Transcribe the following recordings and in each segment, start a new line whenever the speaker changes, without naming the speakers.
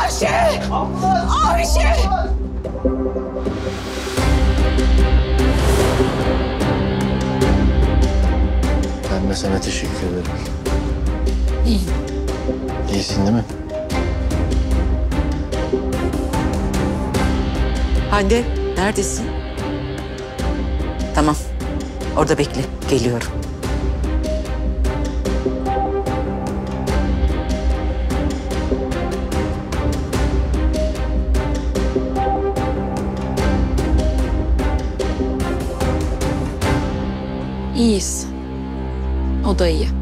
Ayşe! Ayşe!
Ben de sana teşekkür ederim.
İyiyim.
İyisin değil mi?
Hande, neredesin? Tamam, orada bekle. Geliyorum.
İyiyiz. O da iyi.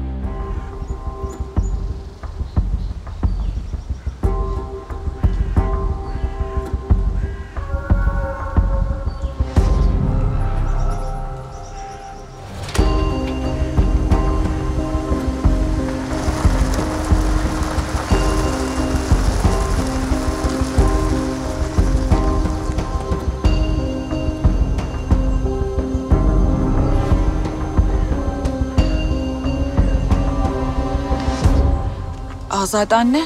Azade anne.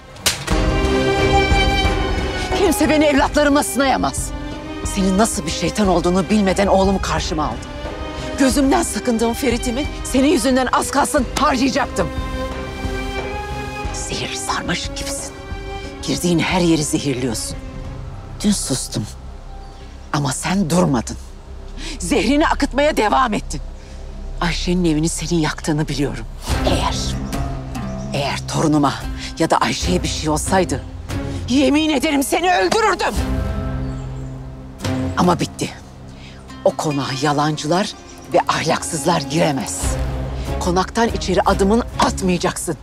Kimse beni evlatlarımla sınayamaz. Senin nasıl bir şeytan olduğunu bilmeden oğlumu karşıma aldım. Gözümden sakındığım Ferit'imi senin yüzünden az kalsın harcayacaktım. Zehirli sarmaşık gibisin. Girdiğin her yeri zehirliyorsun. Dün sustum. Ama sen durmadın. Zehrini akıtmaya devam ettin. Ayşe'nin evini senin yaktığını biliyorum. Eğer torunuma ya da Ayşe'ye bir şey olsaydı, yemin ederim seni öldürürdüm. Ama bitti. O konağa yalancılar ve ahlaksızlar giremez. Konaktan içeri adımını atmayacaksın.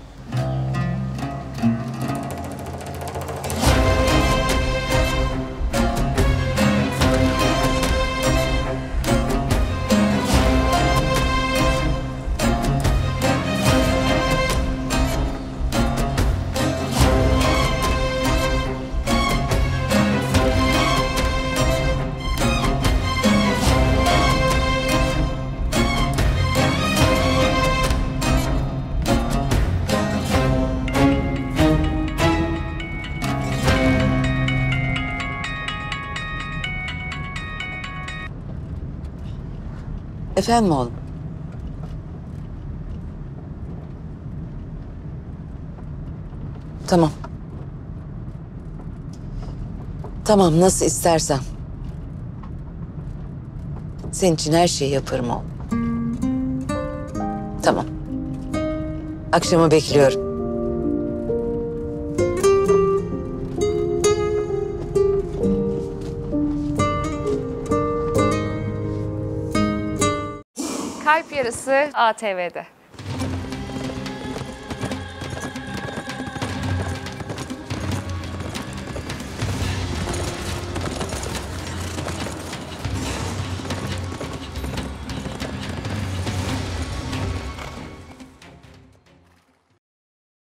Efendim oğlum? Tamam. Tamam, nasıl istersen. Senin için her şeyi yaparım oğlum. Tamam. Akşama bekliyorum.
Kalp Yarısı ATV'de.